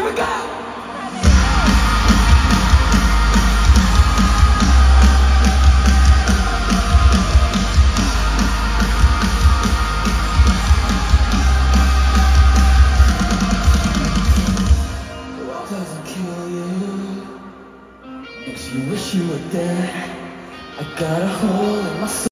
we go! Doesn't kill you, makes you wish you were dead. I got a hole in my soul.